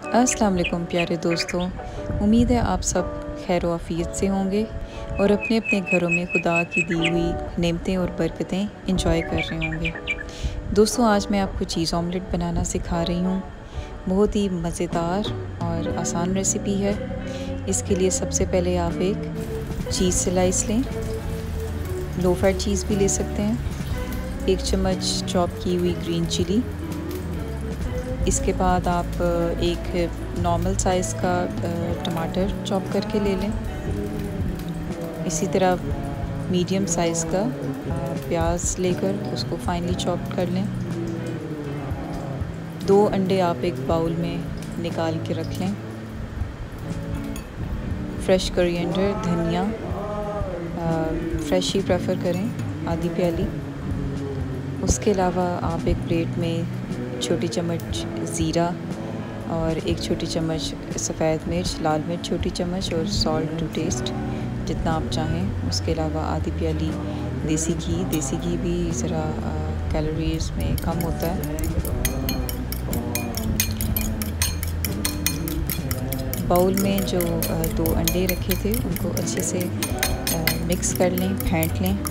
अस्सलाम वालेकुम प्यारे दोस्तों। उम्मीद है आप सब खैर व आफ़ियत से होंगे और अपने अपने घरों में खुदा की दी हुई नेमतें और बरकतें इंजॉय कर रहे होंगे। दोस्तों, आज मैं आपको चीज़ ऑमलेट बनाना सिखा रही हूँ। बहुत ही मज़ेदार और आसान रेसिपी है। इसके लिए सबसे पहले आप एक चीज़ स्लाइस लें, लो फैट चीज़ भी ले सकते हैं। 1 चम्मच चॉप की हुई ग्रीन चिली। इसके बाद आप एक नॉर्मल साइज़ का टमाटर चॉप करके ले लें। इसी तरह मीडियम साइज़ का प्याज लेकर उसको फाइनली चॉप कर लें। 2 अंडे आप एक बाउल में निकाल के रख लें। फ्रेश कोरिएंडर, धनिया फ्रेश ही प्रेफर करें, आधी प्याली। उसके अलावा आप एक प्लेट में छोटी चम्मच ज़ीरा और 1 छोटी चम्मच सफ़ेद मिर्च, लाल मिर्च छोटी चम्मच और सॉल्ट टू टेस्ट जितना आप चाहें। उसके अलावा आधी प्याली देसी घी भी ज़रा कैलोरीज़ में कम होता है। बाउल में जो 2 अंडे रखे थे उनको अच्छे से मिक्स कर लें, फेंट लें।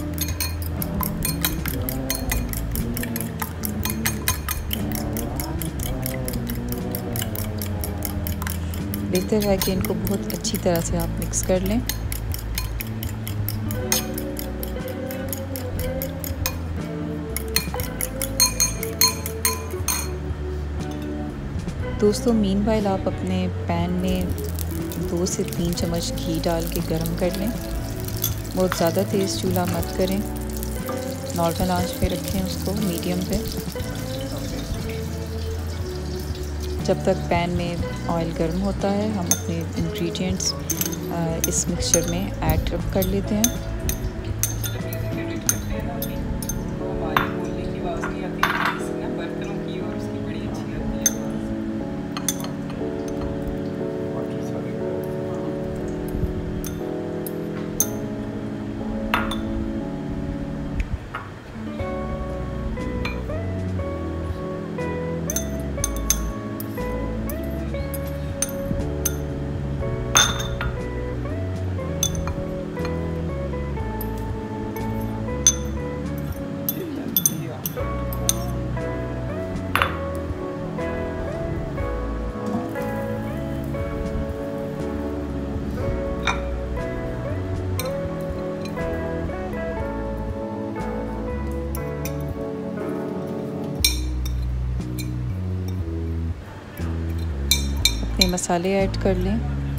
बेहतर है कि इनको बहुत अच्छी तरह से आप मिक्स कर लें। दोस्तों, मीनवाइल आप अपने पैन में 2 से 3 चम्मच घी डाल के गरम कर लें। बहुत ज़्यादा तेज़ चूल्हा मत करें, नॉर्मल आंच पे रखें उसको, मीडियम पे। जब तक पैन में ऑयल गर्म होता है हम अपने इंग्रेडिएंट्स इस मिक्सचर में ऐड कर लेते हैं। अपने मसाले ऐड कर लें।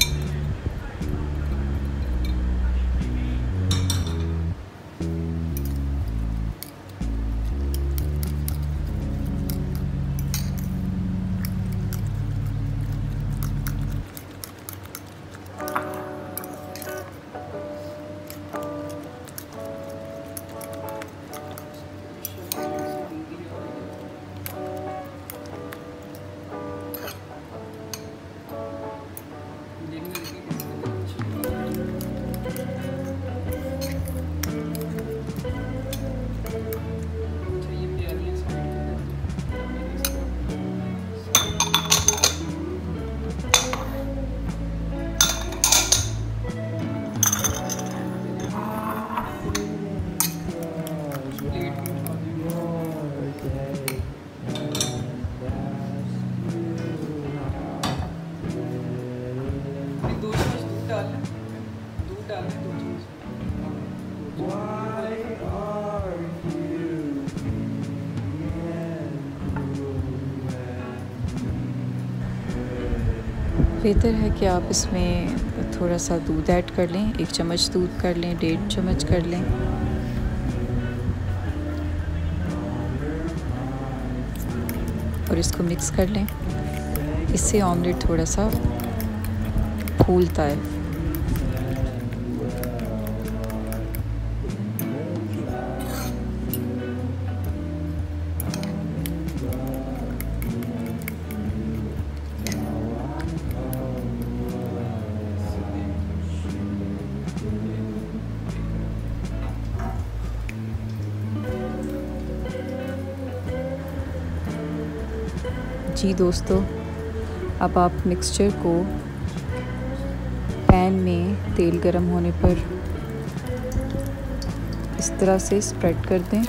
बेहतर है कि आप इसमें थोड़ा सा दूध ऐड कर लें। 1 चम्मच दूध कर लें, 1.5 चम्मच कर लें। और इसको मिक्स कर लें। इससे ऑमलेट थोड़ा सा फूलता है। जी दोस्तों, अब आप मिक्सचर को पैन में तेल गरम होने पर इस तरह से स्प्रेड कर दें।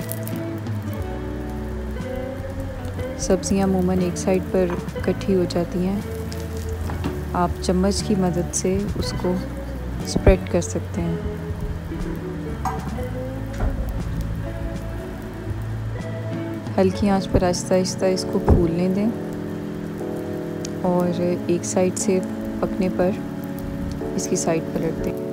सब्ज़ियाँ अमूमन एक साइड पर इकट्ठी हो जाती हैं, आप चम्मच की मदद से उसको स्प्रेड कर सकते हैं। हल्की आंच पर आहिस्ता आहिस्ता इसको फूलने दें और एक साइड से पकने पर इसकी साइड पलट दें।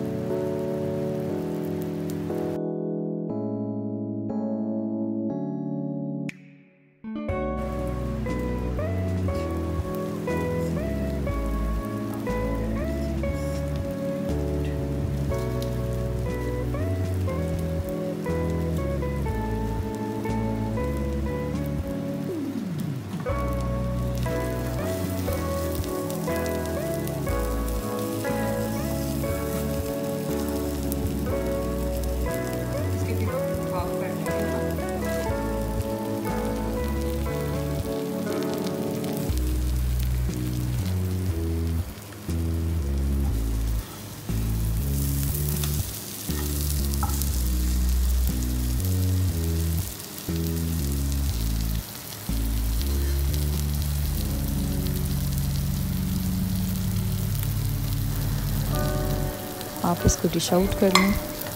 आप इसको डिश आउट कर लें।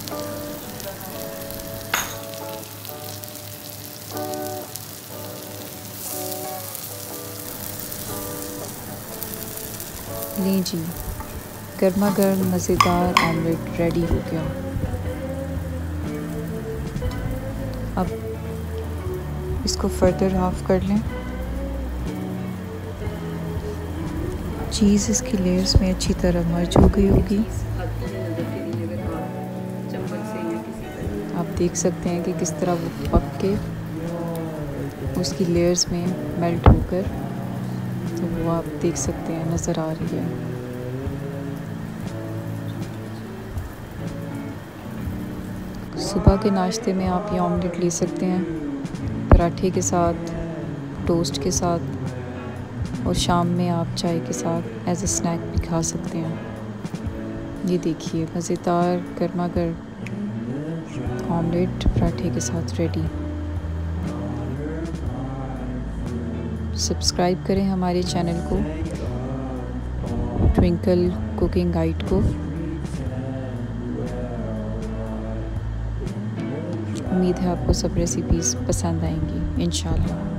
लीजिए जी, गर्मा गर्म मज़ेदार ऑमलेट रेडी हो गया। अब इसको फर्दर हाफ कर लें। चीज़ इसकी लेयर्स में अच्छी तरह मर्ज हो गई होगी। आप देख सकते हैं कि किस तरह वो पक के उसकी लेयर्स में मेल्ट होकर, तो वो आप देख सकते हैं नज़र आ रही है। सुबह के नाश्ते में आप ये ऑमलेट ले सकते हैं, पराठे के साथ, टोस्ट के साथ, और शाम में आप चाय के साथ एज ए स्नैक भी खा सकते हैं। ये देखिए मज़ेदार गर्मा गर्म ऑमलेट पराठे के साथ रेडी। सब्सक्राइब करें हमारे चैनल को, ट्विंकल कुकिंग गाइड को। उम्मीद है आपको सब रेसिपीज़ पसंद आएंगी इंशाल्लाह।